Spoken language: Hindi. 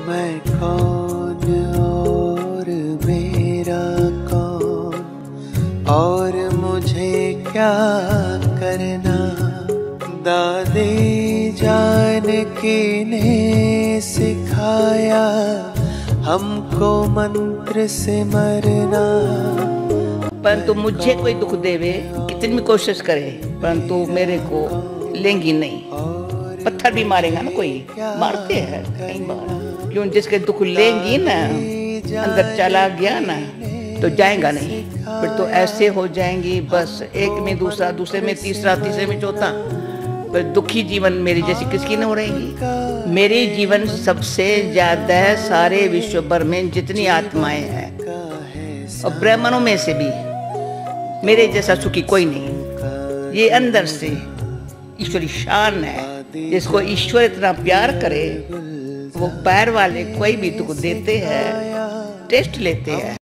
मैं कौन और मेरा कौन, और मुझे क्या करना। दादी जान की ने सिखाया हमको मंत्र से मरना। परंतु मुझे कोई दुख देवे, कितनी भी कोशिश करे, परंतु मेरे को लेंगी नहीं। पत्थर भी मारेगा ना, कोई मारते हैं कई बार, क्यों जिसके दुख लेंगी ना, अंदर चला गया ना तो जाएगा नहीं। फिर तो ऐसे हो जाएंगी, बस एक में दूसरा, दूसरे में तीसरा, तीसरे में चौथा। पर दुखी जीवन मेरी जैसी किसकी न हो रहेगी। मेरी जीवन सबसे ज्यादा सारे विश्व भर में जितनी आत्माएं हैं और ब्राह्मणों में से भी मेरे जैसा सुखी कोई नहीं। ये अंदर से ईश्वरी शान है। जिसको ईश्वर इतना प्यार करे, वो पैर वाले कोई भी दुख देते हैं, टेस्ट लेते हैं।